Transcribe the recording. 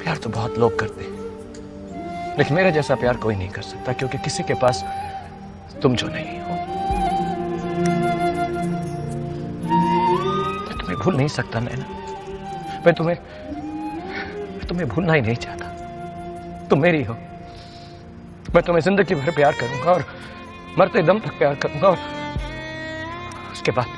प्यार तो बहुत लोग करते हैं, लेकिन मेरे जैसा प्यार कोई नहीं कर सकता, क्योंकि किसी के पास तुम जो नहीं हो। मैं तुम्हें भूल नहीं सकता नैना, मैं तुम्हें भूलना ही नहीं चाहता। तुम मेरी हो, मैं तुम्हें जिंदगी भर प्यार करूंगा और मरते दम तक प्यार करूंगा, और उसके बाद